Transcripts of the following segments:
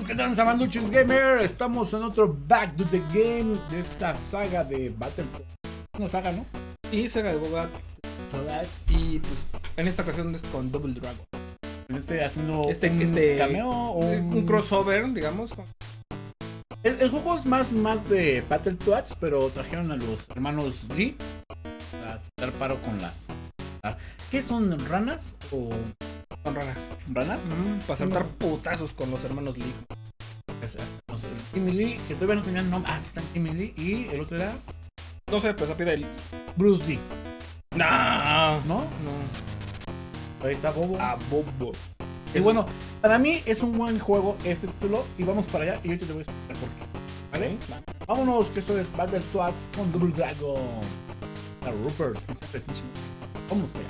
¿Qué tal, Samanduchos Gamer? Estamos en otro Back to the Game de esta saga de Battletoads. Una saga, ¿no? Y saga de Battletoads. Y pues en esta ocasión es con Double Dragon. Haciendo un cameo o un crossover, digamos. El juego es más de Battletoads, pero trajeron a los hermanos Lee a dar paro con las... ¿Qué son? ¿Ranas? ¿O Son ranas? ¿Ranas? Para saltar putazos con los hermanos Lee. No sé, Timmy Lee, que todavía no tenían nombre. Ah, sí, están Timmy Lee. Y el otro era... No sé, pues a pie de Bruce Lee. No. ¿No? Ahí está Bobo. A Bobo. Y bueno, para mí es un buen juego este título. Y vamos para allá y yo te voy a explicar por qué. ¿Vale? Vámonos, que esto es Battletoads con Double Dragon. La Roopers. Vamos para allá.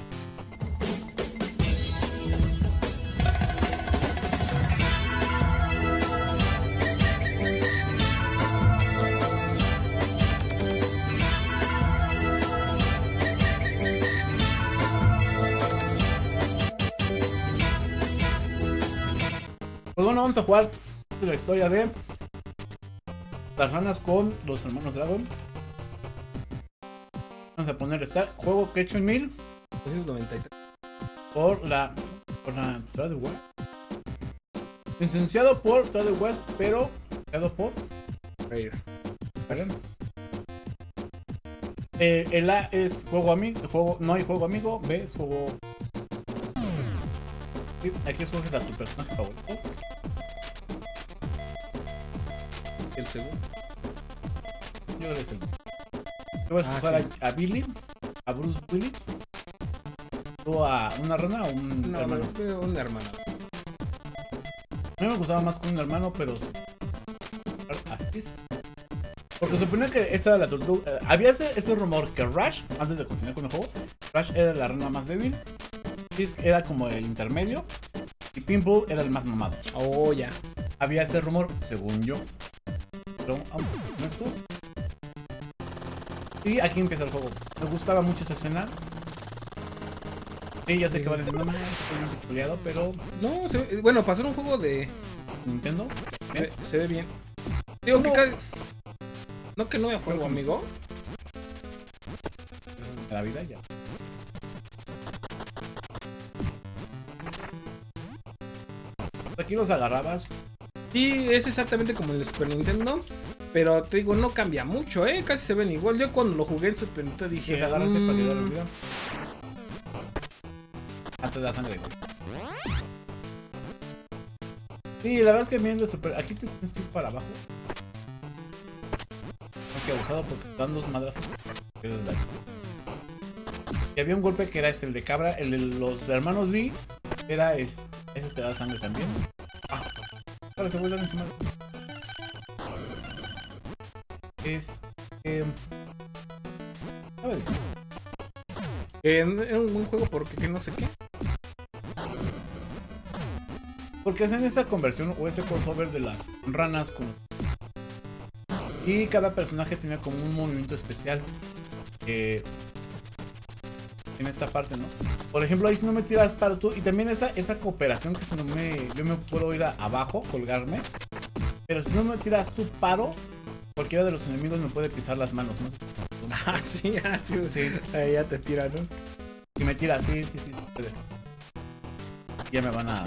Pues bueno, vamos a jugar la historia de las ranas con los hermanos Dragon. Vamos a poner Start, juego que he hecho en 1993 por la Trade West. Licenciado por Trade West, pero creado por Rare. El A es juego amigo, no hay juego amigo. B es juego. Sí, aquí escoges a tu personaje favorito. El segundo. Yo creo que es el. Yo voy a escoger a Billy, a Bruce Willis. ¿O a una rana o un hermano? Un hermano. A mí me gustaba más con un hermano, pero así es. Porque supone que esa era la tortuga. Había ese rumor que Rush, antes de continuar con el juego, Rush era la rana más débil, Fisk era como el intermedio y Pimple era el más mamado. Oh, ya. Había ese rumor, según yo. Pero, ¿no es todo? Y aquí empieza el juego. Me gustaba mucho esa escena. Sí, ya sé que van a decir, no, estoy muy pixeleado, pero... No, bueno, para hacer un juego de Nintendo, se ve bien. Digo que casi... No que no haya fuego, amigo. La vida ya. Aquí los agarrabas. Sí, es exactamente como el Super Nintendo. Pero te digo, no cambia mucho, casi se ven igual. Yo cuando lo jugué en Super Nintendo dije... Que se agarrase para ayudar al video. Antes de la sangre. Sí, la verdad es que viendo Super... Aquí te tienes que ir para abajo. Aunque abusado porque están dos madrazos. Y había un golpe que era el de cabra. El de los hermanos Lee. Era ese te da sangre también. Ahora se vuelve encima. A ver. Era un buen juego porque no sé qué. Porque hacen esa conversión o ese crossover de las ranas con... Y cada personaje tenía como un movimiento especial. En esta parte, ¿no? Por ejemplo, ahí si no me tiras para tú. Y también esa cooperación que si no yo me puedo ir abajo, colgarme. Pero si no me tiras tú paro, cualquiera de los enemigos me puede pisar las manos, ¿no? Sí. Ahí ya te tiran, ¿no? Y me tira, sí. Ya me van a...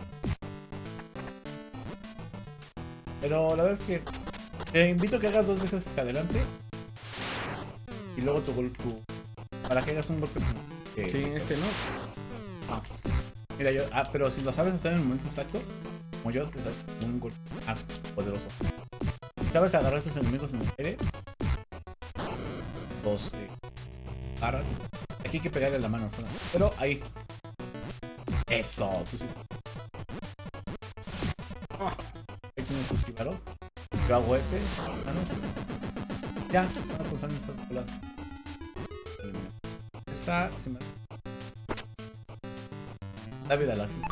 Pero la verdad es que te invito a que hagas 2 veces hacia adelante. Y luego tu golpe. Para que hagas un golpe. Sí, este no. Mira, pero si lo sabes hacer en el momento exacto, como yo, te das un golpe más poderoso. Si sabes agarrar a esos enemigos en el aire, los agarras. Aquí hay que pegarle la mano sola. Pero ahí. Eso, tú sí. Ahí tienes que esquivarlo. Yo hago ese. Ya, van a pulsar estas bolas. Esa, si me... La vida la haces.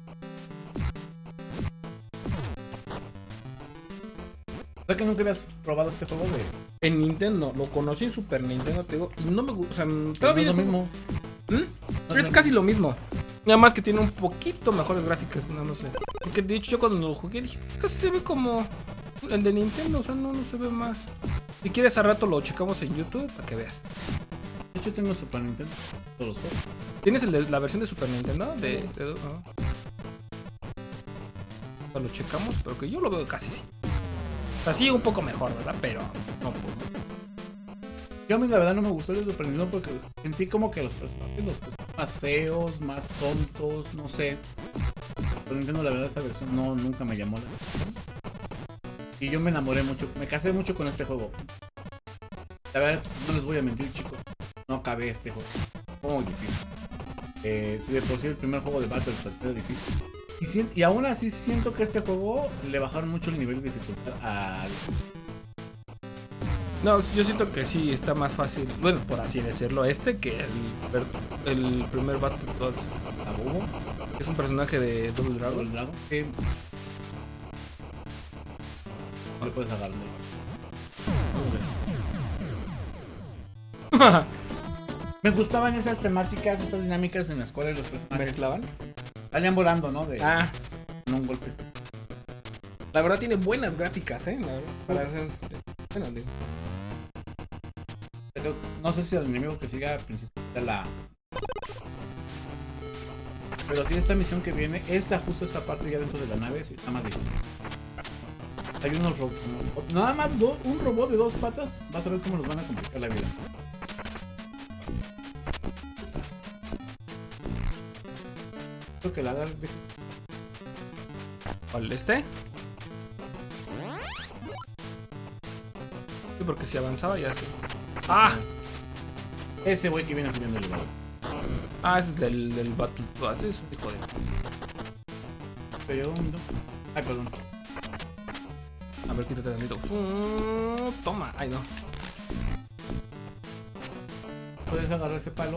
¿Sabes que nunca habías probado este juego de...? En Nintendo, lo conocí en Super Nintendo, te digo, y no me gusta, o sea, Pero no es lo mismo. Es casi lo mismo. Nada más que tiene un poquito mejores gráficas, no sé. Porque de hecho yo cuando lo jugué dije, casi se ve como el de Nintendo, o sea, no se ve más. Si quieres a rato lo checamos en YouTube para que veas. De hecho tengo Super Nintendo, todos los juegos. ¿Tienes la versión de Super Nintendo? Lo checamos, pero que yo lo veo casi sí. O sea, sí un poco mejor, ¿verdad? Pero no poco. Yo a mí la verdad no me gustó el Super Nintendo porque sentí como que los personajes los más feos, más tontos, no sé. Super Nintendo la verdad esa versión nunca me llamó la atención. Y yo me enamoré mucho, me casé mucho con este juego. La verdad, no les voy a mentir, chicos, no acabé este juego. Muy difícil. Si de por sí el primer juego de Battletoads era difícil. Y aún así siento que este juego le bajaron mucho el nivel de dificultad al... No, yo siento que sí está más fácil, bueno, por así decirlo, que el primer Battletoads. ¿A Bobo? Es un personaje de Double Dragon. Sí. No le puedes agarrar. Me gustaban esas temáticas, esas dinámicas en las cuales los personajes ¿Mezclaban? salían volando, ¿no? En un golpe. La verdad tiene buenas gráficas, la verdad, para hacer... Bueno, digo. Pero no sé si el enemigo que siga al principio está la... Pero sí, esta misión que viene, justo esta parte ya dentro de la nave, sí está más difícil. Hay unos robots. Nada más un robot de 2 patas. Vas a ver cómo nos van a complicar la vida. Creo que la da... ¿Cuál este? Sí, porque si avanzaba ya sí. ¡Ah! Ese güey que viene subiendo el elevador. Ese es del Battletoads, es un hijo de... Segundo. Ay, perdón. A ver, quítate tantito. Toma. Ay, no. Puedes agarrar ese palo.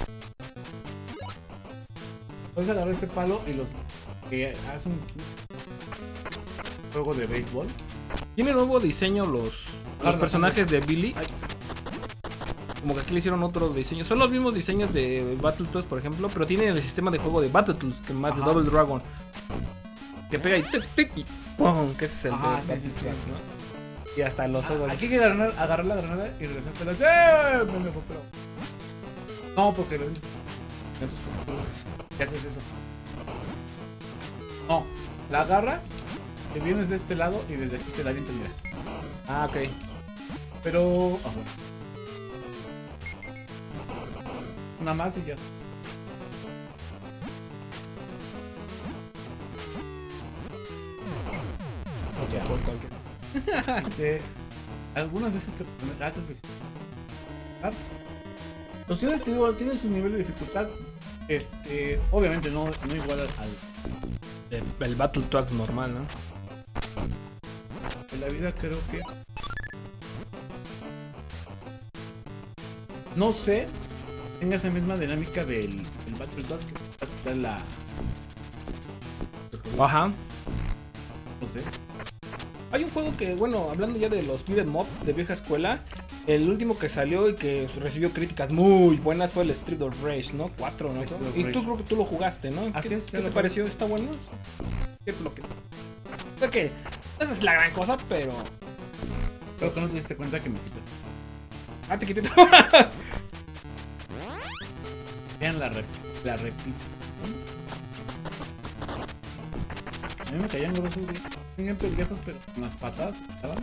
Puedes agarrar ese palo y los... que hace un juego de béisbol. Tiene nuevo diseño los personajes de Billy. Ay. Como que aquí le hicieron otro diseño. Son los mismos diseños de Battletoads, por ejemplo, pero tienen el sistema de juego de Battletoads, que más de Double Dragon. Que pega y ¡pum! Que ese es el de Battletoads, sí. ¿no? Y hasta los ojos. Aquí hay que agarrar la granada y regresar. No, porque lo dices. ¿Qué haces eso? No, la agarras, te vienes de este lado y desde aquí te la avientas, mira. Ok. Pero... una más y ya. Algunas veces te los tienen su nivel de dificultad. Obviamente no igual al el Battletoads normal, ¿no? De la vida creo que... No sé, tenga esa misma dinámica del Battletoads que está en la... Ajá. No sé. Hay un juego que, bueno, hablando ya de los beat'em up de vieja escuela, el último que salió y que recibió críticas muy buenas fue el Street of Rage, ¿no? 4, ¿no? Y tú creo que tú lo jugaste, ¿no? Así es. ¿Qué te pareció? ¿Está bueno? ¿Qué es lo que...? Creo que esa es la gran cosa, pero... Creo que no te diste cuenta que me quitas. Te quité. Vean la repito. A mí me caían grosos, güey. Tenían pendejos, pero con las patas estaban.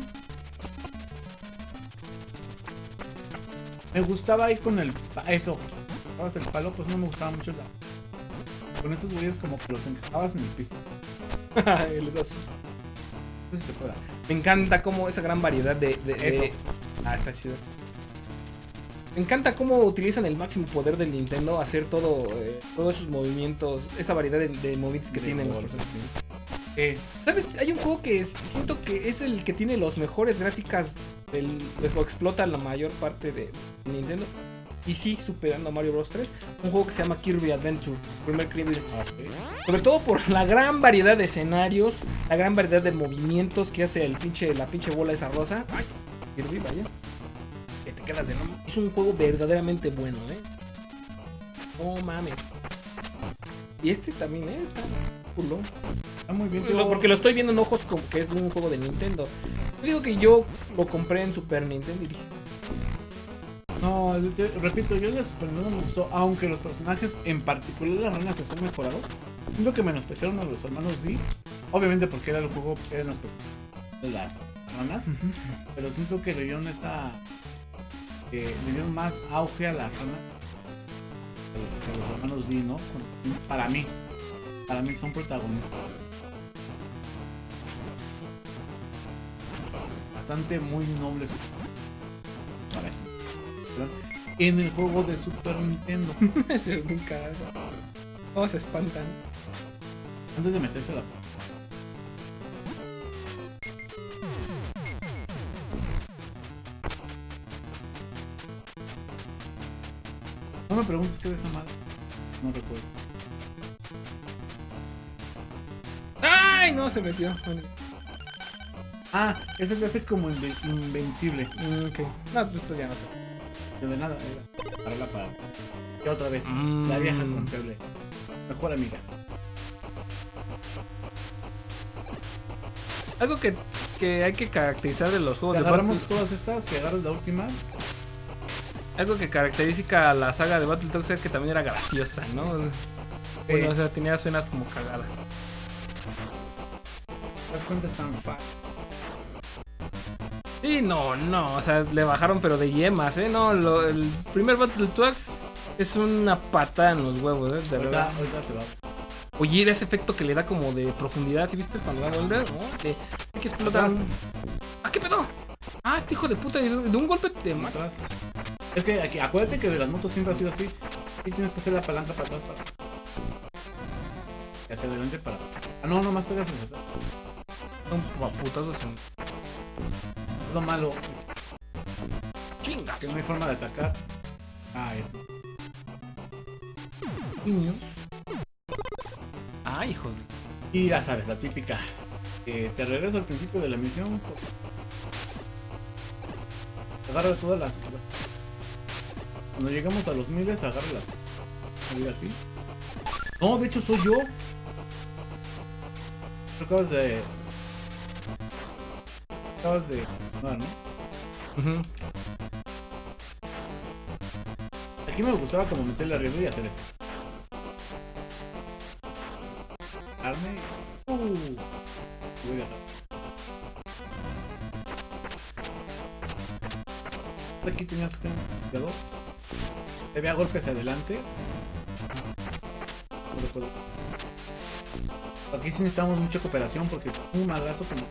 Me gustaba ir con el... Eso. Agarrabas el palo, pues no me gustaba mucho con esos güeyes como que los encajabas en el piso. No sé si se pueda. Me encanta como esa gran variedad de eso. Está chido. Me encanta cómo utilizan el máximo poder del Nintendo a hacer todos esos movimientos, esa variedad de movimientos que tienen los personajes. ¿Sabes? Hay un juego que siento que es el que tiene los mejores gráficas, lo explota la mayor parte de Nintendo. Y sí, superando a Mario Bros 3. Un juego que se llama Kirby Adventure. Primer Kirby. Sobre todo por la gran variedad de escenarios, la gran variedad de movimientos que hace la pinche bola esa rosa. Ay, Kirby, vaya. Que te quedas de nombre. Es un juego verdaderamente bueno, No mames. Y este también, está culo. Está muy bien. Porque lo estoy viendo en ojos como que es un juego de Nintendo. Yo digo que yo lo compré en Super Nintendo y dije... No, repito, yo el de Super Nintendo me gustó, aunque los personajes, en particular las ranas, están mejorados. Siento que menospreciaron a los hermanos D. Obviamente porque era el juego, eran los personajes de las ranas. Pero siento que le dieron le dieron más auge a las ranas que a los hermanos D, ¿no? Para mí son protagonistas. Bastante muy nobles. En el juego de Super Nintendo. Ese es un carajo. Todos se espantan. Antes de meterse la... No me preguntes qué es esa madre. No recuerdo. ¡Ay! No, se metió. Ah, ese te hace como invencible. Ok. No, pues esto ya no sé. Yo de nada, para la para. Y otra vez, la vieja confiable. Mejor amiga. Algo que hay que caracterizar de los juegos Si de agarramos todas estas, si agarras la última. Algo que caracteriza a la saga de Battletoads es que también era graciosa, ¿no? Bueno, o sea, tenía escenas como cagadas. Las cuentas tan fácil. Sí, no, o sea, le bajaron pero de yemas, ¿eh? No, el primer Battletoads es una patada en los huevos, ¿eh? De verdad. Ahorita se va. Oye, ese efecto que le da como de profundidad, ¿sí viste? Cuando da vuelta, ¿no? De que explotan. ¿Ah, qué pedo? Ah, este hijo de puta, de un golpe te mata. Es que aquí, acuérdate que de las motos siempre ha sido así. Y tienes que hacer la palanca para atrás, y hacia adelante para... Ah, no, nomás pegas en atrás. Son putazos. Es lo malo. Chingas. Que no hay forma de atacar. Ah, esto. Ah, hijo de... Y ya sabes, la típica. Te regreso al principio de la misión. Agarra todas las... Cuando llegamos a los miles, agarra las... a ti. No, de hecho soy yo. Tú acabas de... No, ¿no? Aquí me gustaba como meterle arriba y hacer esto. Arme. Voy a agarrar. Aquí tenías que tener cuidado. Te vea golpe hacia adelante. No lo puedo. Aquí sí necesitamos mucha cooperación porque un madrazo como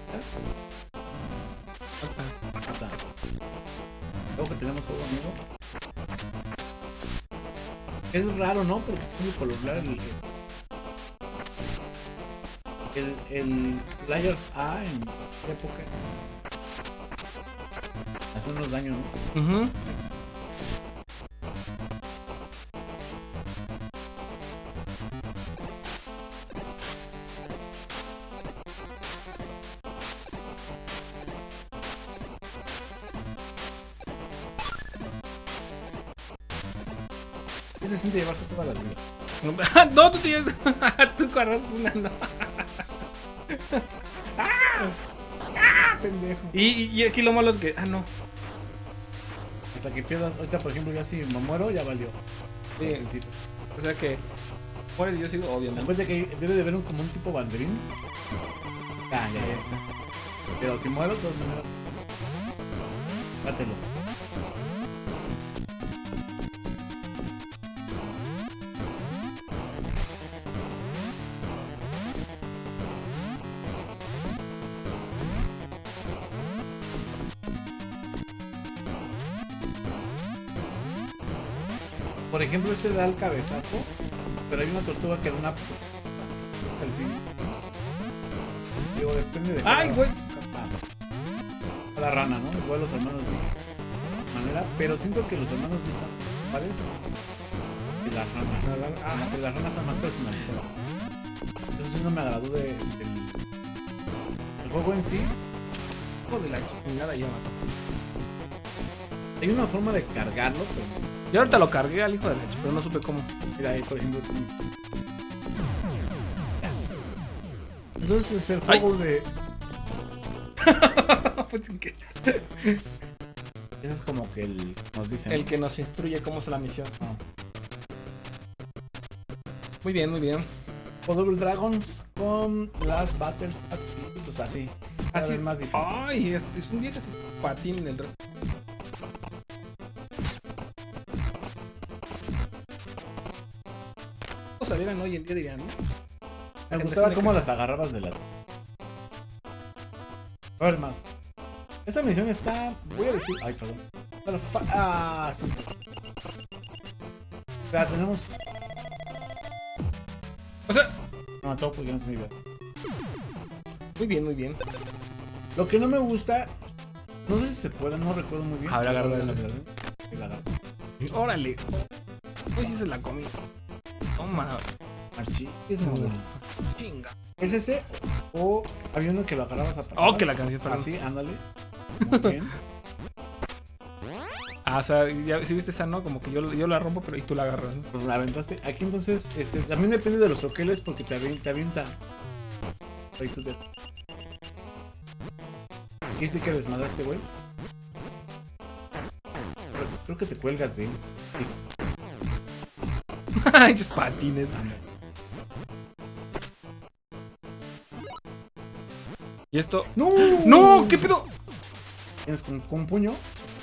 mata. Luego que tenemos otro amigo. Es raro, ¿no? Porque tiene que colocar el Players A en época. Hace unos daños, ¿no? ¿Qué se siente llevarse todas las vidas? No, tú tienes... tú corras una, no. Pendejo. Y aquí lo malo es que... Ah, no. Hasta que pierdas... Ahorita, por ejemplo, ya si me muero, ya valió. Sí. O sea que... Mueres, yo sigo, obviamente. Acuérdate que debe de haber como un tipo banderín. Ya está. Pero si muero, de todas maneras... Dátelo. Por ejemplo, este da el cabezazo, pero hay una tortuga que da una... al fin. Digo, depende de... ¡Ay, güey! La rana, ¿no? Igual los hermanos de manera, pero siento que los hermanos de están pares que la rana. Que la rana está más personalizada. Entonces no me agradó del juego en sí. Hijo de la chingada, ya mató. Hay una forma de cargarlo, pero... Yo ahorita lo cargué al hijo de la pero no supe cómo. Mira ahí, por ejemplo, Entonces el juego de... Pues sin que... Ese es como que el... Nos dicen. El que nos instruye cómo es la misión. No. Muy bien, muy bien. O Double Dragons con las Battle Pass. Pues así. Así Más difícil. Ay, es un viejo así. Patín en el resto. ¿Cómo salieran hoy en día dirían, ¿no? Me gustaba cómo las agarrabas de la... A ver más. Esta misión está... Voy a decir... Ay, perdón. Sí. O sea, tenemos... O sea... Me mató porque no se me iba. Muy bien, muy bien. Lo que no me gusta... No sé si se puede, no recuerdo muy bien. A ver, agarra la la- verdad. Sí, la agarro. Órale. Hoy sí se la comí. Toma. Archísimo. Chinga. ¿Es ese? O había uno que lo agarrabas a patadas. Oh, que la canción, perdón. Así, ándale. Muy bien. Ah, o sea, ya, si viste esa, ¿no? Como que yo la rompo, pero y tú la agarras, ¿no? Pues la aventaste. Aquí entonces, también depende de los troqueles porque te avienta. Ahí tú te... Aquí sí que desmadraste, güey. Creo que te cuelgas de él. Sí. Ay, esos patines. ¿Y esto? ¡No! ¡No! ¿Qué pedo? Tienes con puño.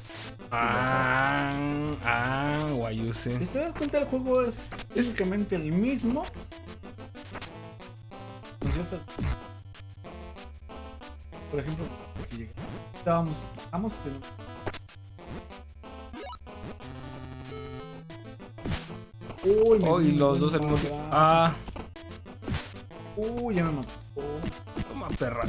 Guayuse. Si te das cuenta, el juego es básicamente el mismo. Con ciertas... Por ejemplo, aquí llega. Vamos que no. Uy, Oh, y los dos al mismo tiempo. Ah, Uy, ya me mató. toma perra.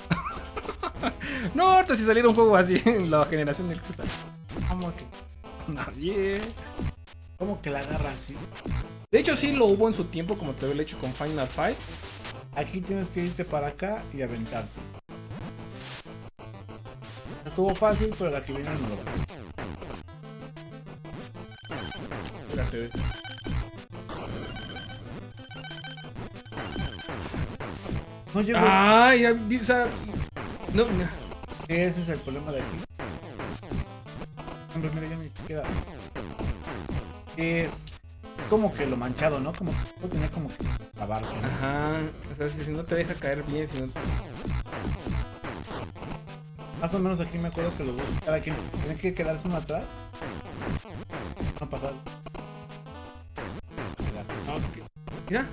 No, ahorita si saliera un juego así en la generación de cristal. Vamos que. Nadie. ¿Cómo que la agarra así? De hecho, sí lo hubo en su tiempo, como te había hecho con Final Fight. Aquí tienes que irte para acá y aventarte. Estuvo fácil, pero la que viene no lo va. Espérate. No llegó. Ay, o sea. No, no. Ese es el problema de aquí. Hombre, mira, ya ni siquiera. Es como que lo manchado, ¿no? Como que lo tenía como que lavarlo. Ajá. O sea, si no te deja caer bien, si no. Más o menos aquí me acuerdo que los dos, cada quien tiene que quedarse uno atrás. No pasar. Mira.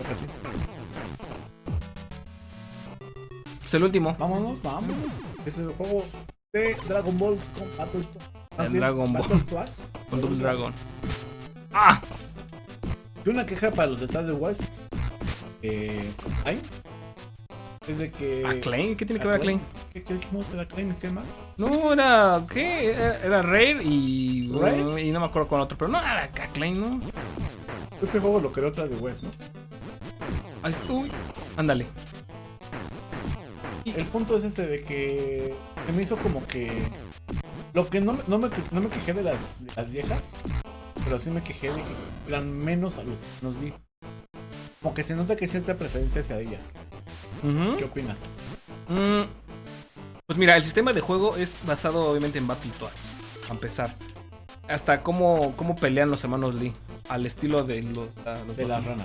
Pues el último. Vámonos. Es el juego de Dragon Balls con Battletoads. El Dragon Ball. Battletoads. Con Double Dragon. ¡Ah! Y una queja para los detalles de West. ¿Hay? Es de que... ¿Acclaim? ¿Qué tiene que ver Acclaim? ¿Qué dijimos de Acclaim? ¿Qué más? No, era. ¿Qué? Era Rare y. ¿Rare? Y no me acuerdo con otro, pero no era Acclaim, ¿no? Este juego lo creó otra de West, ¿no? Ay, uy. Ándale. El punto es ese de que se me hizo como que... Lo que no me quejé de las viejas, pero sí me quejé de que eran menos a los que nos vi. Como que se nota que hay cierta preferencia hacia ellas. ¿Qué opinas? Pues mira, el sistema de juego es basado obviamente en Battletoads, a empezar. Hasta cómo pelean los hermanos Lee, al estilo de los De las ranas.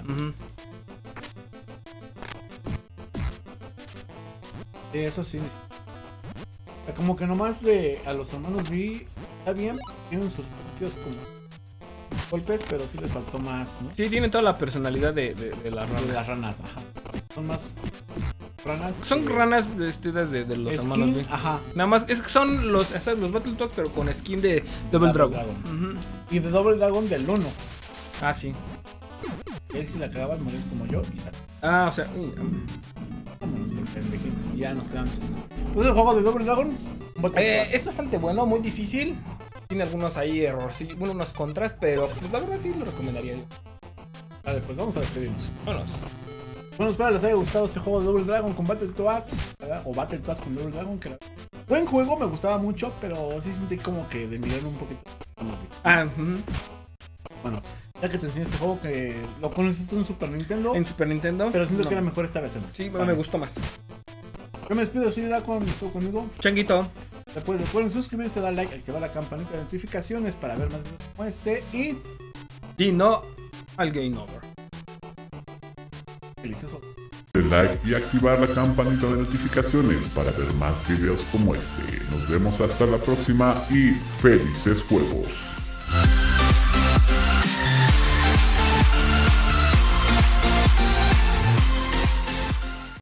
Sí, eso sí. O sea, como que nomás a los hermanos vi, está bien, tienen sus propios como golpes, pero sí les faltó más, ¿no? Sí, tienen toda la personalidad de las ranas. De las ranas, ajá. Son más ranas. Son que- ranas vestidas de los skin, hermanos Lee. ajá. Nada más, es que son los Battletoads, pero con skin de Double Double Dragon. Ujú. Y de Double Dragon del 1. Ah, sí. Él si la cagabas morías como yo y la... Ah, o sea. Vámonos por pendejito. Y ya nos quedamos. Pues el juego de Double Dragon. Es bastante bueno, muy difícil. Tiene algunos ahí errores, bueno, unos contras, pero pues, la verdad sí lo recomendaría yo. Vale, pues vamos a despedirnos. Vámonos. Bueno, espero les haya gustado este juego de Double Dragon con Battletoads, ¿verdad? O Battletoads con Double Dragon, que era buen juego, me gustaba mucho, pero sí sentí como que de mirar un poquito. Ah, ujú. Bueno, Ya que te enseñé este juego que lo conociste en Super Nintendo. En Super Nintendo. Pero siento no. que era mejor esta versión. Sí, me gustó más. Yo me despido, soy Draco, estuvo conmigo. Changuito. Recuerden suscribirse, dar like, activar la campanita de notificaciones para ver más videos como este. Y Si no, al Game Over. felices juegos. Like y activar la campanita de notificaciones para ver más videos como este. Nos vemos hasta la próxima y felices juegos.